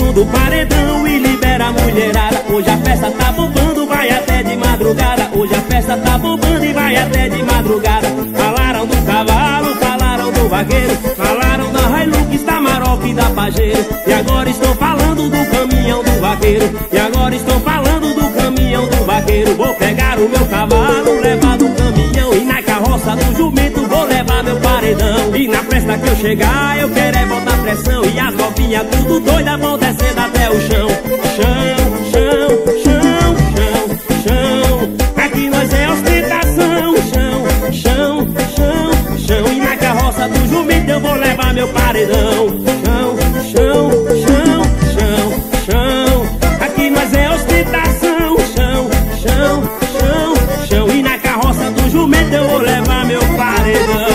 som do paredão e libera a mulherada. Hoje a festa tá bombando, vai até de madrugada. Hoje a festa tá bombando e vai até de madrugada. Falaram do cavalo, falaram do vaqueiro, falaram da Hilux, da Maroc e da Pajero. E agora estão falando do caminhão do vaqueiro. E agora estão falando do caminhão do vaqueiro. Vou pegar o meu cavalo, levar no caminhão, e na carroça do jumento vou levar meu paredão. E na festa que eu chegar eu quero é botar pressão. E as novinhas tudo doida vão descendo até o chão. Chão, chão, chão, chão, chão. Aqui nós é ostentação. Chão, chão, chão, chão. E na carroça do jumento eu vou levar meu paredão. Chão, chão, chão, chão, chão. Aqui nós é ostentação. Chão, chão, chão, chão. E na carroça do jumento eu vou levar meu paredão.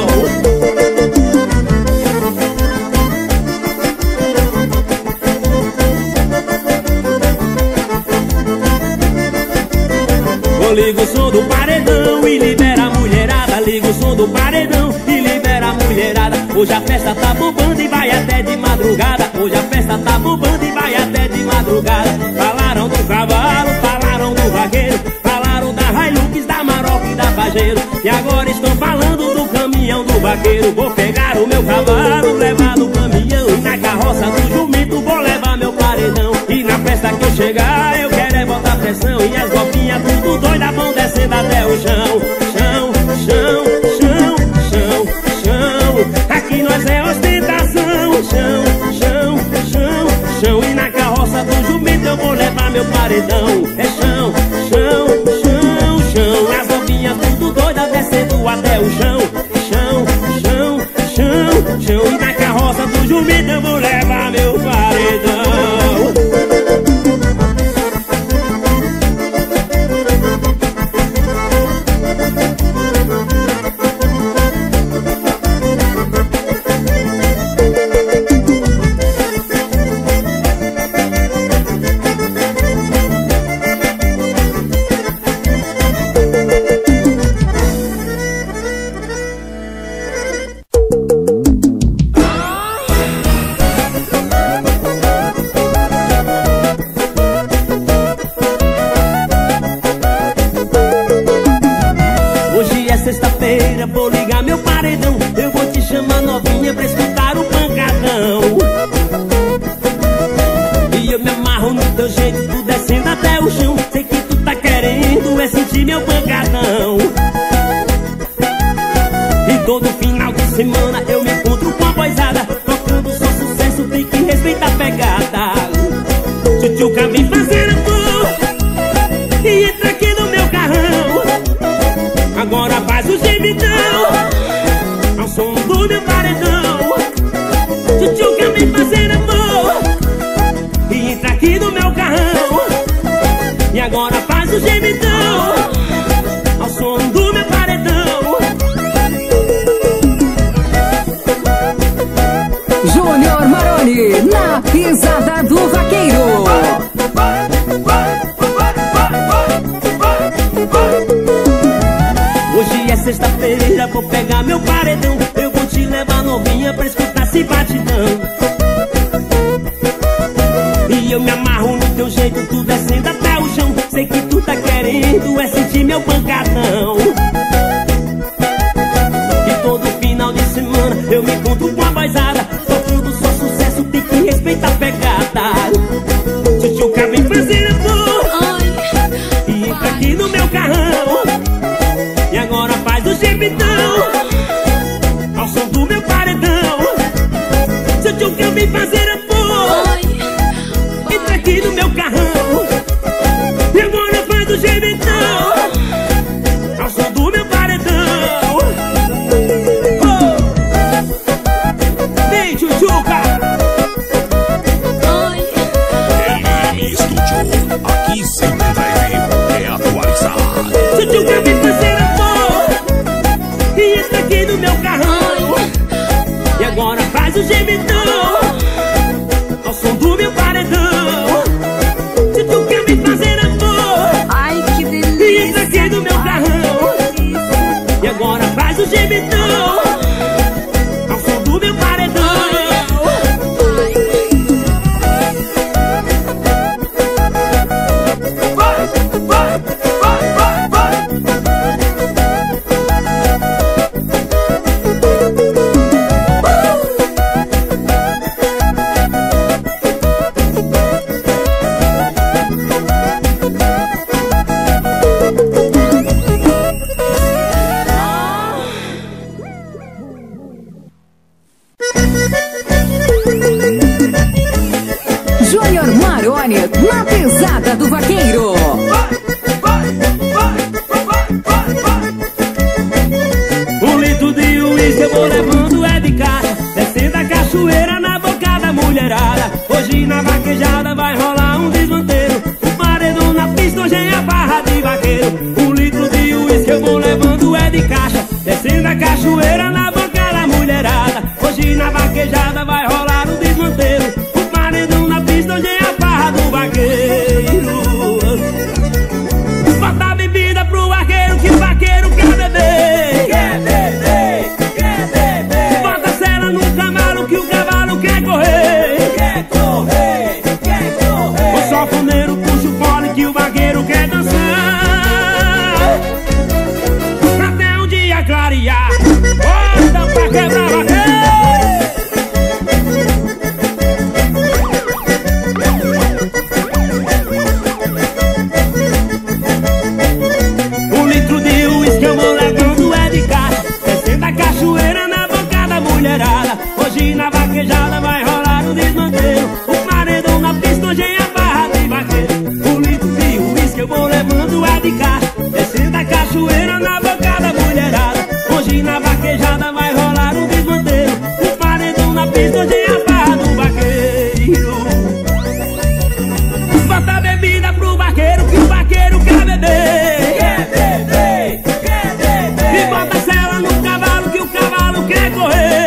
Liga o som do paredão e libera a mulherada. Liga o som do paredão e libera a mulherada. Hoje a festa tá bombando e vai até de madrugada. Hoje a festa tá bombando e vai até de madrugada. Falaram do cavalo, falaram do vaqueiro, falaram da Hilux, da Maroc e da Pajero. E agora estão falando do caminhão do vaqueiro. Vou pegar o meu cavalo, levar no caminhão, e na carroça do jumento vou levar meu paredão. E na festa que eu chegar eu quero é botar pressão. E as golfinhas tudo doida vão descendo até o chão. Chão, chão, chão, chão, chão. Aqui nós é ostentação. Chão, chão, chão, chão. E na carroça do jumento eu vou levar meu paredão. É chão, chão, chão, chão. As golfinhas tudo doida descendo até o chão. Chão, chão, chão, chão. E na carroça do jumento eu vou levar meu paredão. Sexta-feira vou ligar meu paredão. Eu vou te chamar novinha pra escutar o pancadão. E eu me amarro no teu jeito, tu descendo até o chão. Sei que tu tá querendo é sentir meu pancadão. E todo final de semana eu me encontro com a boizada, tocando só sucesso, tem que respeitar a pegada. Tchutchuca vem fazer amor e entra aqui no meu carrão. Agora faz o gemidão ao som do meu paredão. Tchutchuca vem fazer amor e entra aqui no meu carrão. E agora faz o gemidão ao som do meu paredão. Júnior Maroni, na pisada do vaqueiro. Hoje é sexta-feira, vou pegar meu paredão. Eu vou te levar novinha pra escutar esse batidão. E eu me amarro no teu jeito, tu descendo até o chão. Sei que tu tá querendo é sentir meu pancadão. E todo final de semana eu me encontro com a boizada, tocando só sucesso, tem que respeitar a pegada. Tchutchuca vem fazer amor e entra aqui no meu carrão. E agora faz o gemidão ao som do meu paredão. Tchutchuca vem fazer amor, entra aqui no meu carrão. E agora faz o gemidão ao som do meu paredão. Vem, Tchutchuca. Estúdio, aqui sempre vai vir é atualizar. Tchutchuca vem fazer amor e entra aqui no meu carrão. E agora faz o gemidão ao som do meu paredão. Tchutchuca vem fazer amor, Ai, que delícia. e entra aqui no meu carrão. E agora faz o gemidão ao som do meu paredão. Júnior Maroni, na pesada do vaqueiro. Um litro de uísque eu vou levando é de cara, descendo a cachoeira na boca da mulherada. Hoje na vaquejada vai rolar um desmanteiro, o paredão na pista hoje é a barra de vaqueiro. Um litro de uísque eu vou levando é de caixa, descendo a cachoeira na boca da mulherada. Hoje na vaquejada vai rolar um desmanteiro, o paredão na pista hoje é a barra do vaqueiro. Bota a bebida pro vaqueiro que o vaqueiro quer beber. Quer beber, quer beber. Bota a sela no cavalo que o cavalo quer correr. Quer correr, quer correr. O sanfoneiro puxa o fole que o vaqueiro quer dançar. Até um dia clarear, bota pra quebrar vaqueiro. Hoje na vaquejada vai rolar um desmanteiro, o paredão na pista hoje é a barra de vaqueiro. Um litro de uísque eu vou levando é de caixa, descendo a cachoeira na boca da mulherada. Hoje na vaquejada vai rolar um desmanteiro, o paredão na pista hoje é a barra do vaqueiro. Bota a bebida pro vaqueiro que o vaqueiro quer beber. Quer beber, quer beber. E bota a sela no cavalo que o cavalo quer correr.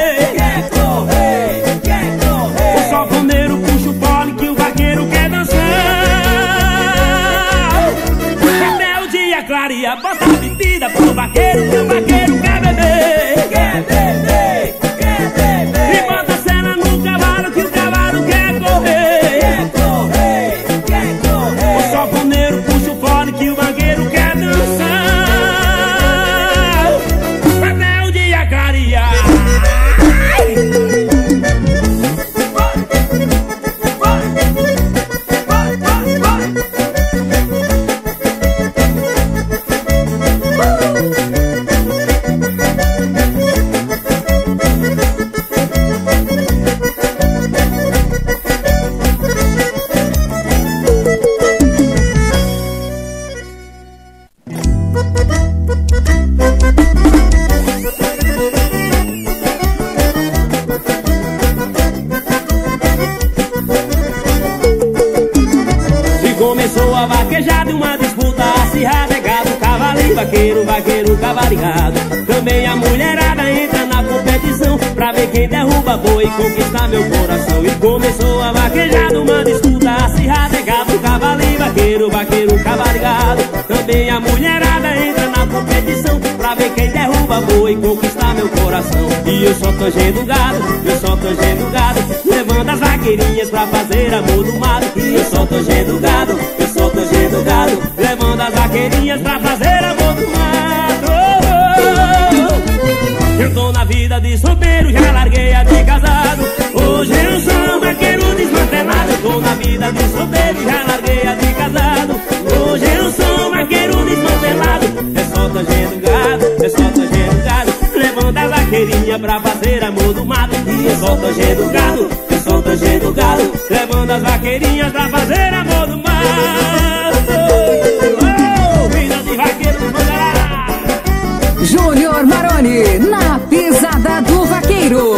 Bota a bebida pro vaqueiro que o vaqueiro quer beber. Quer beber, quer beber. E bota a cena no cavalo que o cavalo quer correr. Quer correr, quer correr. O sanfoneiro puxa o fole que o vaqueiro quer dançar. Até o dia clarear. Começou a vaquejada, uma disputa acirrada, gado, cavalinho, vaqueiro, vaqueiro, cavalgado. Também a mulherada entra na competição pra ver quem derruba boi e conquistar meu coração. E começou a vaquejada, uma disputa acirrada, gado, cavalinho, vaqueiro, vaqueiro, cavalgado. Também a mulherada entra na competição pra ver quem derruba boi e conquistar meu coração. E eu só tangendo gado, eu só tangendo gado, levando as vaqueirinhas pra fazer amor do mato. E eu só tangendo gado, eu só tangendo gado, levando as vaqueirinhas pra fazer amor do mato. Eu tô na vida de solteiro, já larguei a de casado. Hoje eu sou um vaqueiro desmantelado. Eu tô na vida de solteiro, já larguei a de casado. Hoje eu sou um vaqueiro desmantelado. É só tangendo gado, é só tangendo gado, levando as vaqueirinhas pra fazer amor do mato. E eu só tangendo gado, eu só tangendo gado, levando as vaqueirinhas pra fazer amor do mato. Vida de vaqueiro desmantelado. Júnior Maroni, na pesada do vaqueiro.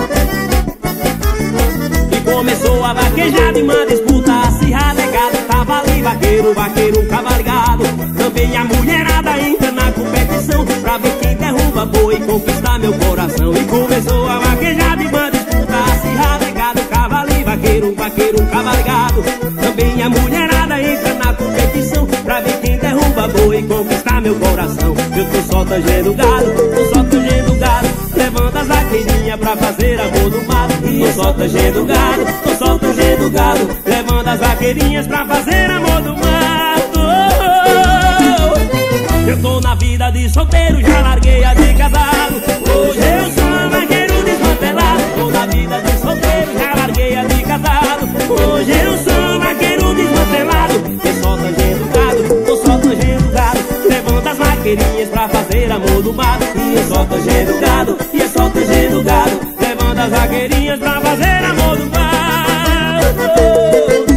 E começou a vaquejada e uma disputa acirrada, gado, cavalinho, vaqueiro, vaqueiro, cavalgado. Também a mulherada entra na competição pra ver quem derruba boi e conquistar meu coração. E começou a vaquejada e uma disputa acirrada, gado, cavalinho, vaqueiro, vaqueiro, cavalgado. Também a mulherada entra na competição pra ver quem derruba boi e conquistar meu coração. Eu tô só tangendo gado, tô só tangendo gado, levando as vaqueirinhas pra fazer amor do mato. E eu só tangendo gado, tô só tangendo gado, levando as vaqueirinhas pra fazer amor do mato. Eu tô na vida de solteiro, já larguei a de casado. Hoje eu sou um vaqueiro desmantelado. Tô na vida de solteiro, já larguei a de casado. Hoje eu sou um vaqueiro desmantelado. Eu só tangendo gado, tô só tangendo gado, levando as vaqueirinhas pra fazer amor do mato. E eu só tangendo gado, e eu só tangendo gado, levando as vaqueirinhas pra fazer amor do mato.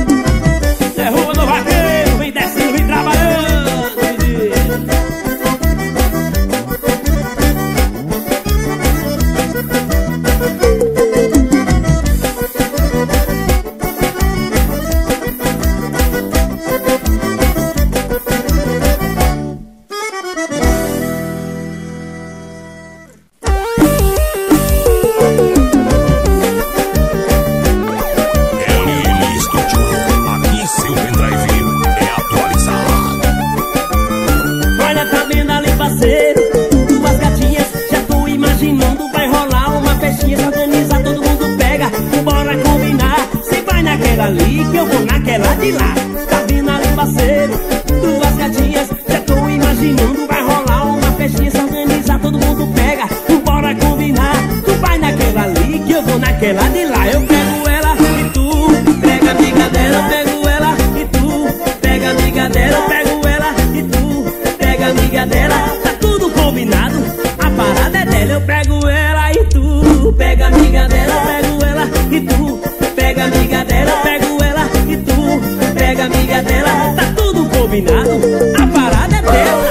ali que eu vou naquela de lá. Tá vindo ali, parceiro, duas gatinhas. Já tô imaginando, vai rolar uma festinha. Se organizar, todo mundo pega, bora combinar. Tu vai naquela ali que eu vou naquela de lá. Eu pego ela e tu pega a amiga dela. Eu pego ela e tu pega a amiga dela. Eu pego ela e tu pega a amiga dela. Tá tudo combinado, a parada é dela. Eu pego ela e tu pega a amiga dela. Eu pego ela e tu pega a amiga dela. Eu pego ela e tu pega a amiga dela. Tá tudo combinado, a parada é dela.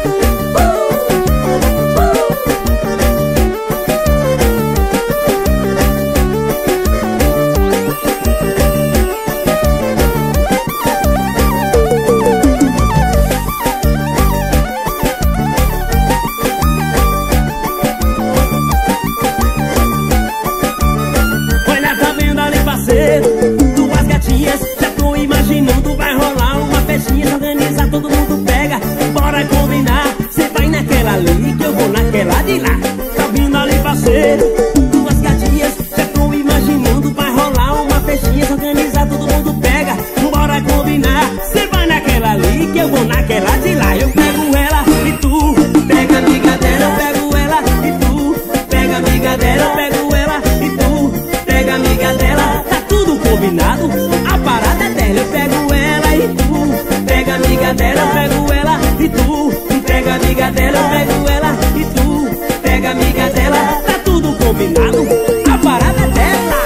Duas gatinhas, já tô imaginando, vai rolar uma festinha. Se organiza, todo mundo pega, bora combinar. Cê vai naquela ali que eu vou naquela de lá. Tá vindo ali, parceiro, duas gatinhas, já tô imaginando, vai rolar uma festinha. Se organiza, todo mundo pega, bora combinar. Cê vai naquela ali que eu vou naquela de lá. Eu pego ela e tu pega a amiga dela. Eu pego ela e tu pega a amiga dela. Eu pego ela e tu pega a amiga dela. Combinado, a parada é dela. Eu pego ela e tu pega a amiga dela. Eu pego ela e tu pega a amiga dela. Eu pego ela e tu pega a amiga dela. Tá tudo combinado, a parada é dela.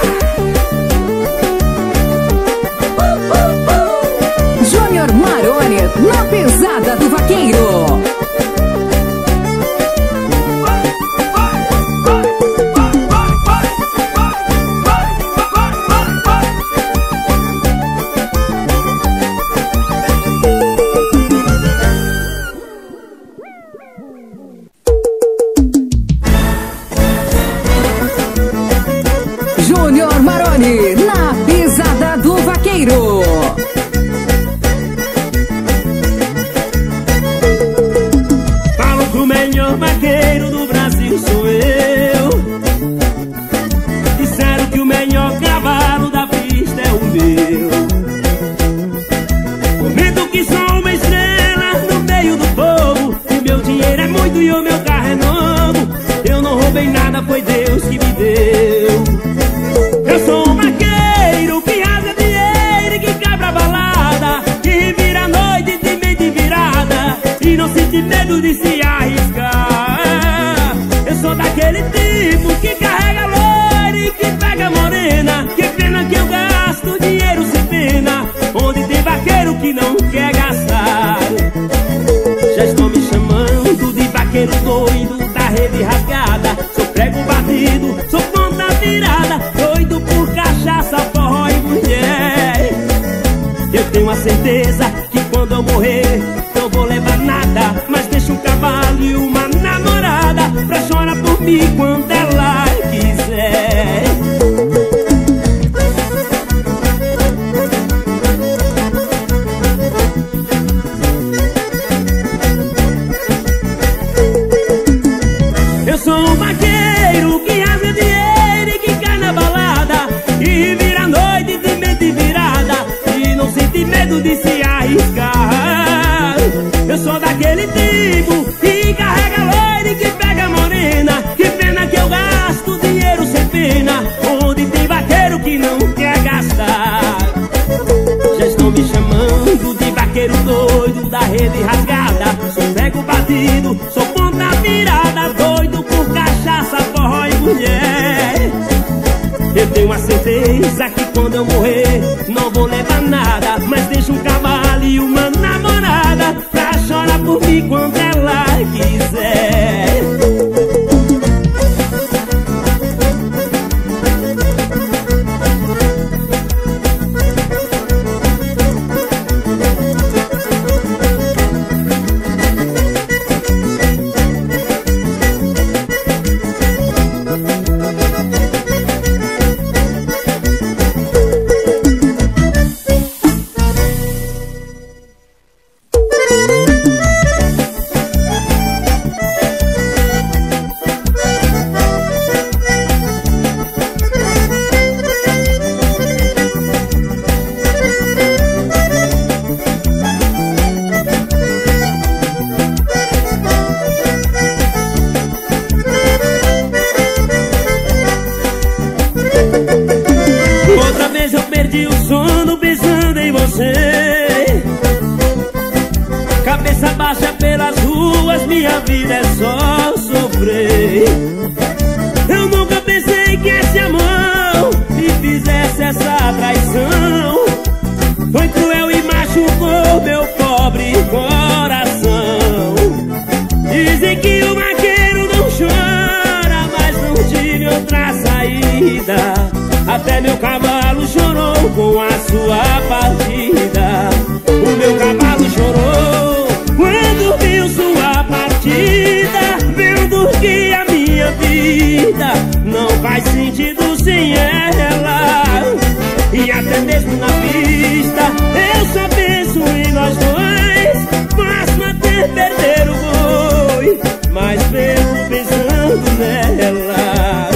Júnior Maroni, na pesada do vaqueiro. Júnior Maroni, na pisada do vaqueiro. Falo que o melhor vaqueiro do Brasil sou eu. Disseram que o melhor cavalo da pista é o meu. Comento que sou uma estrela no meio do povo. O meu dinheiro é muito e o meu carro é novo. Eu não roubei nada, foi Deus que me deu. Eu sou um vaqueiro que rasga dinheiro e que cai pra balada, que vira a noite de mente virada e não sente medo de se arriscar. Eu sou daquele tipo que carrega loira e que pega morena. Que pena que eu gasto dinheiro sem pena, onde tem vaqueiro que não quer gastar. Já estão me chamando de vaqueiro doido da rede rasgada. Sou prego batido, sou ponta virada, doido por cachaça, forró e mulher. Eu tenho a certeza que quando eu morrer não vou levar nada, mas deixo um cavalo e uma namorada pra chorar por mim quando ela quiser. Eu sou um vaqueiro que rasga dinheiro e que cai na balada e vira a noite de mente virada e não sente medo de se arriscar. Eu sou daquele tipo que carrega loira e que pega morena. Que pena que eu gasto dinheiro sem pena, onde tem vaqueiro que não quer gastar. Já estão me chamando de vaqueiro doido da rede rasgada. Sou prego batido, sou ponta virada, doido por cachaça, forró e mulher. Eu tenho a certeza que quando eu morrer não vou levar nada, mas deixo um cavalo e uma namorada pra chorar por mim quando ela quiser. sua partida. O meu cavalo chorou quando viu sua partida, vendo que a minha vida não faz sentido sem ela. E até mesmo na pista eu só penso em nós dois. Faço até perder o boi, mas perco pensando nela.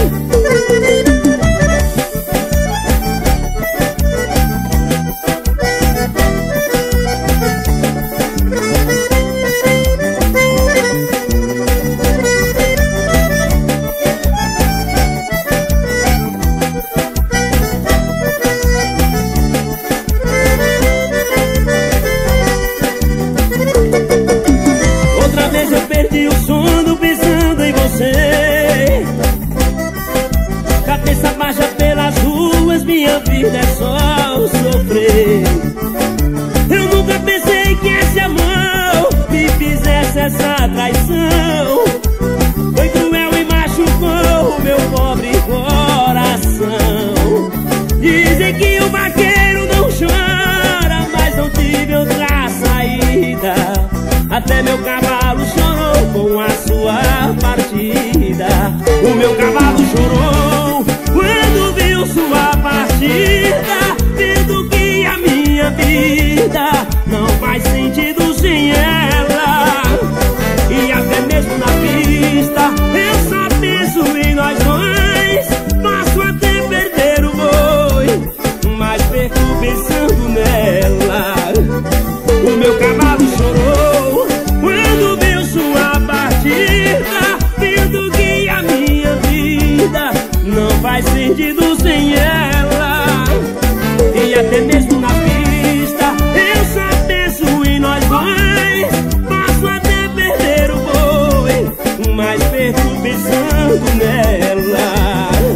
Cabeça baixa pelas ruas, minha vida é só sofrer. Eu nunca pensei que esse amor me fizesse essa traição. Foi cruel e machucou o meu pobre coração. Dizem que o vaqueiro não chora, mas não tive outra saída. Até meu cavalo chorou com a sua partida. O meu cavalo chorou quando viu sua partida, vendo que a minha vida não faz sentido sem ela. E até mesmo na pista eu só penso em nós dois. Faço até perder o boi, mas perco pensando nela. O meu cavalo chorou quando viu sua partida, vendo que a minha vida não faz sentido sem ela. E até mesmo na pista eu só penso em nós dois. Faço até perder o boi, mas perco pensando nela.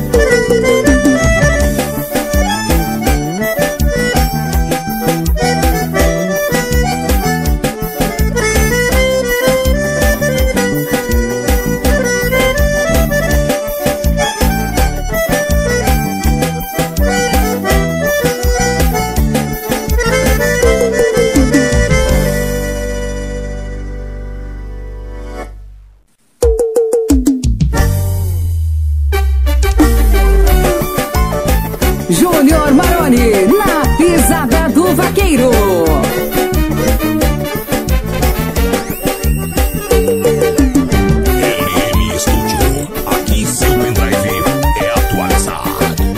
Júnior Maroni, na pisada do vaqueiro. LM Studio, aqui seu pendrive é atualizado.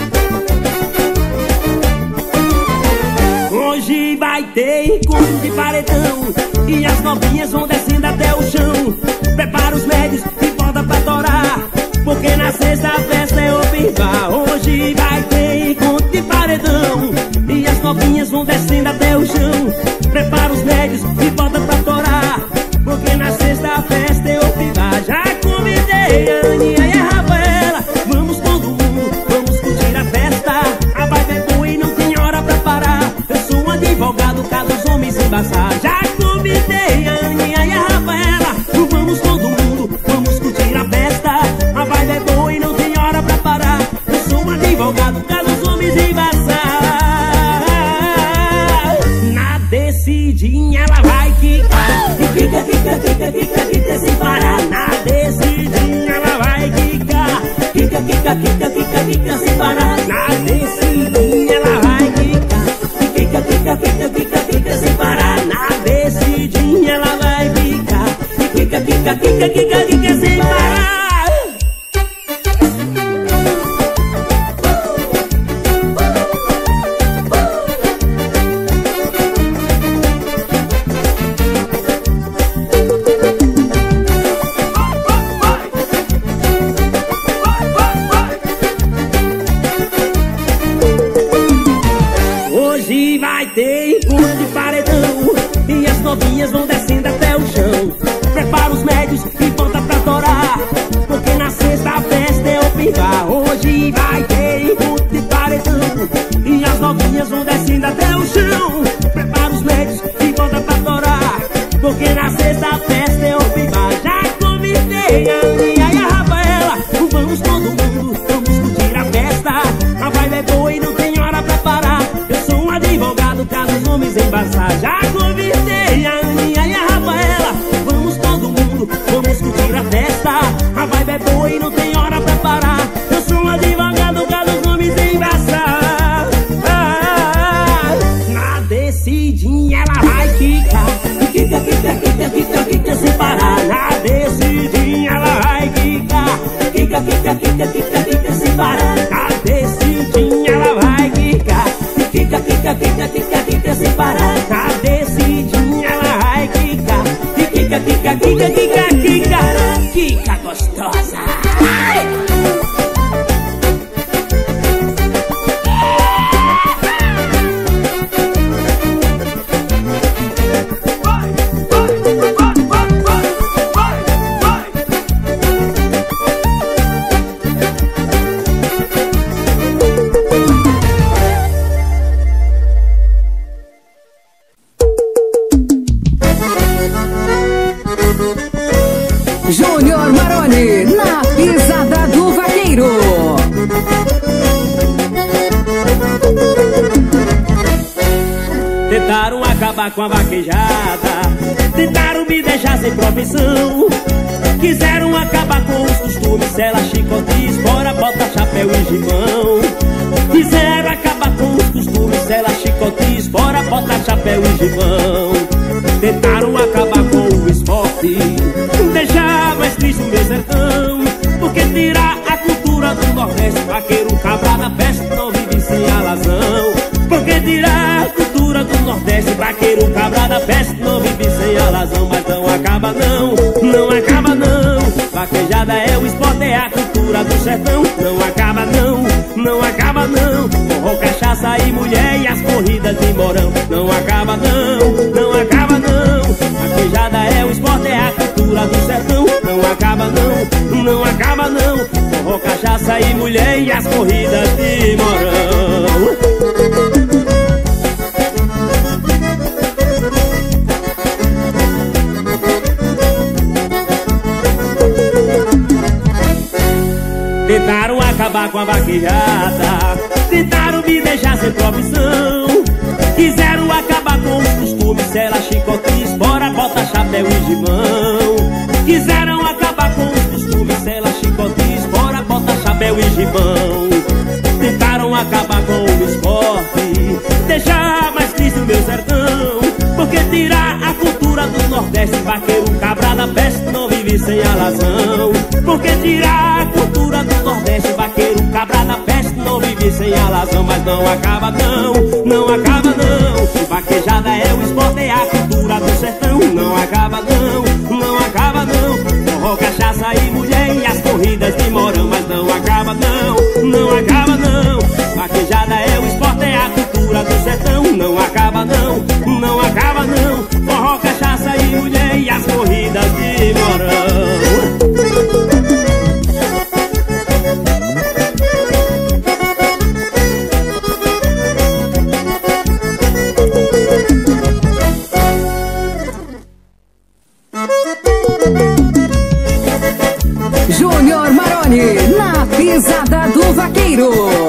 Hoje vai ter encontro de paredão e as novinhas vão descendo até o chão. Prepara os médios e volta pra torar, porque na sexta a festa é open bar. Hoje vai ter encontro de paredão e as novinhas vão descendo até o chão. Prepara os médios e volta pra torar, porque na sexta a festa é open bar. Já convidei a Aninha e a Rafaela, vamos todo mundo, vamos curtir a festa. A vibe é boa e não tem hora pra parar. Eu sou um advogado, caso os homens embaçar. Já convidei a Aninha e a Rafaela, vamos todo mundo, vamos curtir a festa. A vibe é boa e não tem hora pra parar. Eu sou um advogado, caso os homens embaçar. Na descidinha ela vai quicar, e quica, quica, quica, quica, quica sem parar. Na descidinha ela vai quicar, quica, quica, quica, quica, quica sem parar. Na descidinha ela vai quicar, e quica, quica, quica, quica, quica sem parar. Na descidinha ela vai quicar, e quica, quica, quica, quica, quica sem parar. Hoje vai ter encontro de paredão e as novinhas vão descendo até o chão. Prepara os médios e volta pra torar, porque na sexta a festa é open bar. Hoje vai ter encontro de paredão e as novinhas vão descendo até o chão. Prepara os médios e volta pra torar, porque na sexta a festa é open bar. Já convidei a Aninha e a Rafaela, vamos todo mundo, vamos curtir a festa. A vibe é boa e não tem hora pra parar. Eu sou um advogado, nomes embaçar. Já convidei a Aninha e a Rafaela. Vamos todo mundo, vamos curtir a festa. A vibe é boa e não tem hora pra parar. Eu sou um advogado pra os nomes embaçar. Na descidinha ela vai quicar. Quica, quica, quica, quica, quica sem parar. Na descidinha ela vai quicar. Quica, quica, quica, quica, quica sem parar. Na descidinha ela vai quicar. Quica, quica, quica, quica, quica sem parar. Na descidinha ela vai quicar. Quica, quica, quica, quica, quica. Quica gostosa. Júnior Maroni, na pisada do vaqueiro. Tentaram acabar com a vaquejada, tentaram me deixar sem profissão. Quiseram acabar com os costumes, sela, chicote, espora, bota, chapéu e gibão. Quiseram acabar com os costumes, sela, chicote, espora, bota, chapéu e gibão. Tentaram acabar com o esporte, deixar mais triste o meu sertão. Porque tirar a cultura do Nordeste, vaqueiro, cabra da festa, não vive sem alazão. Porque tirar a cultura do Nordeste, vaqueiro, cabra da festa, não vive sem alazão. Mas não acaba não, não acaba não. Vaquejada é o esporte, é a cultura do sertão. Não acaba não, não acaba não. Forró, cachaça e mulher e as corridas de morão. Não acaba não, não acaba não. Vaquejada é o esporte, é a cultura do sertão. Não acaba não, não acaba não. Forró, cachaça e mulher e as corridas de morão. Tentaram acabar com a vaquejada, tentaram me deixar sem profissão. Quiseram acabar com os costumes, sela, chicote, espora, bota, chapéu e gibão. Quiseram acabar com os costumes, sela, chicote, espora, bota, chapéu e gibão. Tentaram acabar com o esporte, deixar mais triste o meu sertão. Porque tirar a cultura do Nordeste, vaqueiro, cabra da peste, não vive sem alazão. Porque tirar a cultura do Nordeste, vaqueiro, cabra da peste, não vive sem alazão. Mas não acaba não, não acaba não. Vaquejada é o esporte, é a cultura do sertão. Não acaba não, não acaba não. Forró, cachaça e mulher e as corridas de morão. Mas não acaba não, não acaba não. Vaquejada é o esporte, é a cultura do sertão. Não acaba não, não acaba não. Forró, cachaça e mulher e as corridas de morão. Júnior Maroni, na pisada do vaqueiro.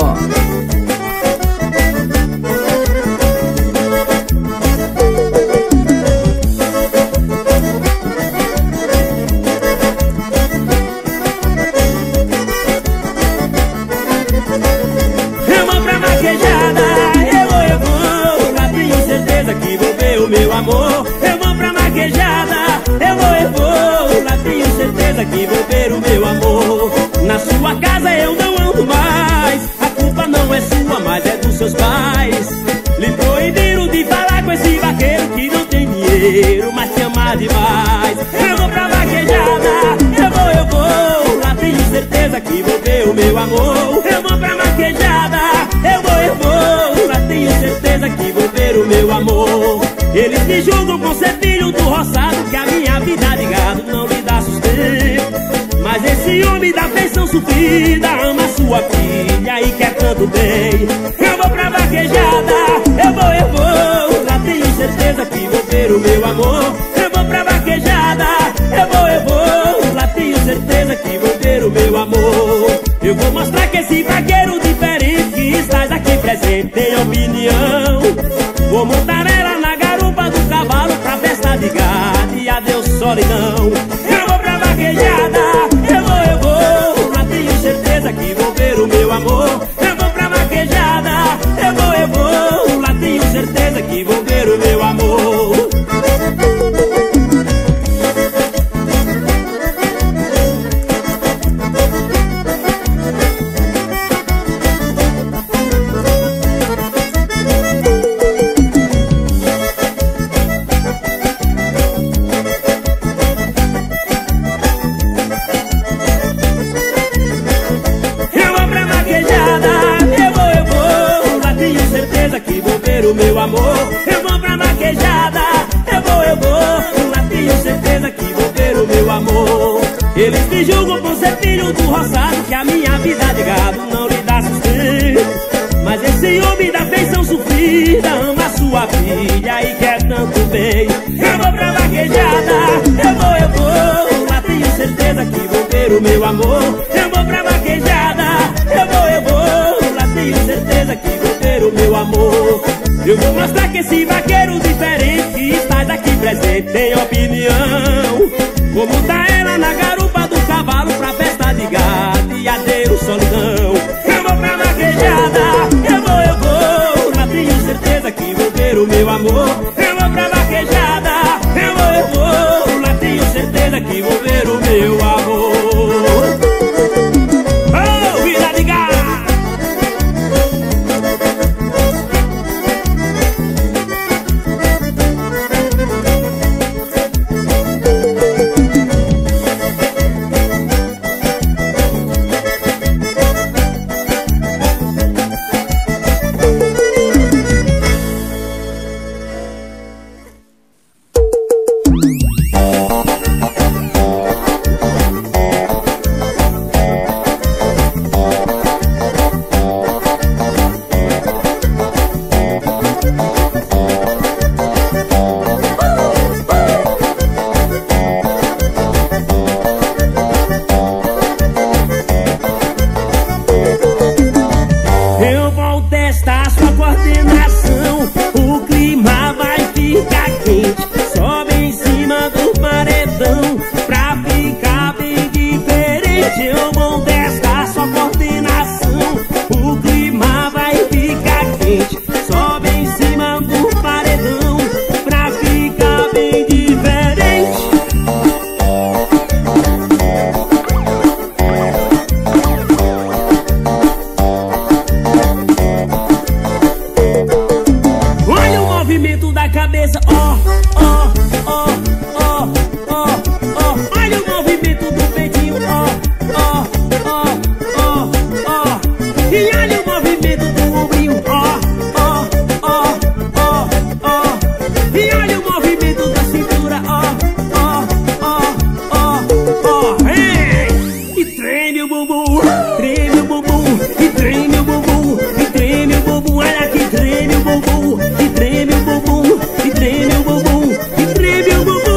Eu vou pra vaquejada, eu vou. Lá tenho certeza que vou ver o meu amor. Eu vou pra vaquejada, eu vou. Lá tenho certeza que vou ver o meu amor. Na sua casa eu não ando mais. A culpa não é sua, mas é dos seus pais. Lhe proibiram de falar com esse vaqueiro que não tem dinheiro, mas te ama demais. Eu vou pra vaquejada, eu vou. Lá tenho certeza que vou ver o meu amor. Eu vou pra vaquejada, eu vou. Lá tenho certeza que vou ver o meu amor. Eles me julgam por ser filho do roçado, que a minha vida de gado não me dá sustento. Mas esse homem da feição sofrida ama sua filha e quer tanto bem. Eu vou pra vaquejada, eu vou. Lá tenho certeza que vou ver o meu amor. Eu vou pra vaquejada, eu vou. Lá tenho certeza que vou ver o meu amor. Eu vou mostrar que esse vaqueiro diferente que estás aqui presente tem opinião. Vou montar ela solidão. Eu vou pra vaquejada, eu vou, lá tenho certeza que vou ver o meu amor. Eu vou pra vaquejada, eu vou, lá tenho certeza que vou ver o meu amor. O meu amor, eu vou pra vaquejada, eu vou, lá tenho certeza que vou ver o meu amor. Eles me julgam por ser filho do roçado, que a minha vida de gado não lhe dá sustento. Mas esse homem da feição sofrida ama sua filha e quer tanto bem. Eu vou pra vaquejada, eu vou, lá tenho certeza que vou ver o meu amor. Eu vou pra vaquejada, eu vou, lá tenho certeza que vou ver o meu amor. Eu vou mostrar que esse vaqueiro diferente que estás aqui presente tem opinião. Vou montar ela na garupa do cavalo pra festa de gado e adeus solidão. Eu vou pra vaquejada, eu vou, lá tenho certeza que vou ver o meu amor. Eu vou pra vaquejada, eu vou, lá tenho certeza que vou ver o meu amor. Oh, vida de gado! Olha que treme o bumbum, e treme o bumbum, e treme o bumbum, e treme o bumbum.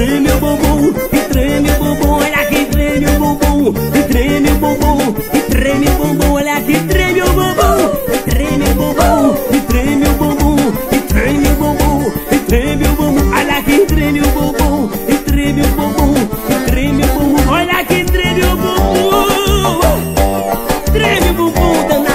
treme o bumbum, e treme o bumbum. Olha que treme o bumbum, e treme o bumbum, e treme o bumbum. Olha que treme o bumbum, e treme o bumbum, e treme o bumbum, e treme o bumbum, e treme o bumbum. Olha que treme o bumbum, e treme o bumbum, e treme o bumbum. Olha que treme o bumbum, treme o bumbum danado.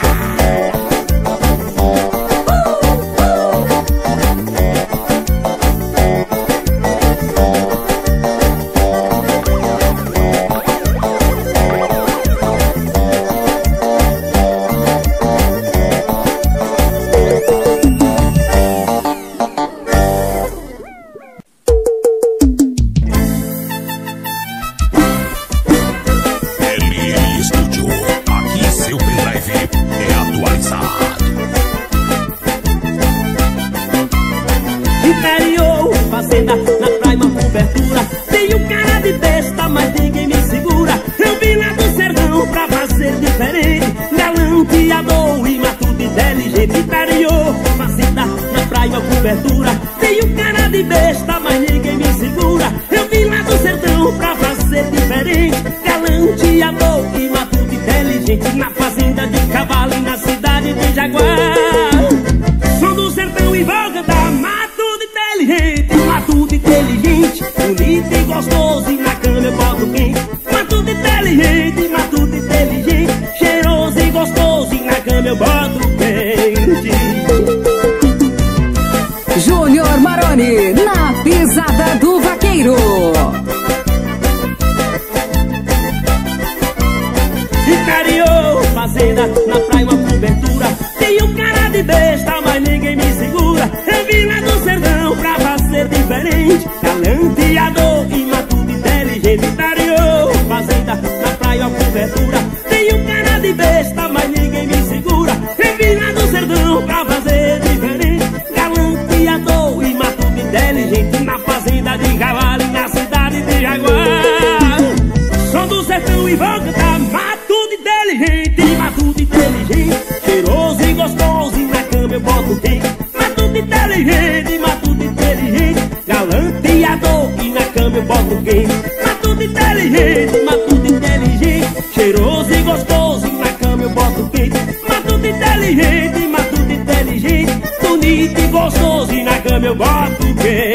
Interior, fazenda, na praia uma cobertura. Tenho cara de besta, mas ninguém me segura. Eu vim lá do sertão pra fazer diferente, galanteador e matuto inteligente. Interior, fazenda, na praia uma cobertura. Tenho cara de besta, mas ninguém me segura. Eu vim lá do sertão pra fazer diferente, galanteador e matuto inteligente. Na fazenda de cavalo e na cidade de Jaguar. Sou do sertão e vou cantar matuto inteligente, bonito e gostoso, e na cama eu boto quente. Matuto inteligente, cheiroso e gostoso, e na cama eu boto quente. Júnior Maroni, na pisada do vaqueiro. Interior, fazenda, na praia uma cobertura. Tenho cara de besta, mas ninguém me segura. Eu vim lá do sertão pra fazer diferente, galanteador e matuto inteligente. Interior, fazenda, na praia uma cobertura. Tenho cara de besta, mas ninguém me segura. Eu vim lá do sertão pra fazer diferente, galanteador e matuto inteligente. Na fazenda de cavalo e na cidade de Jaguar. Sou do sertão e vou cantar matuto inteligente, cheiroso e gostoso, e na cama eu boto quente. Matuto inteligente, galanteador, e na cama eu boto quente. Matuto inteligente, cheiroso e gostoso, e na cama eu boto quente. Matuto inteligente, bonito e gostoso, e na cama eu boto quente.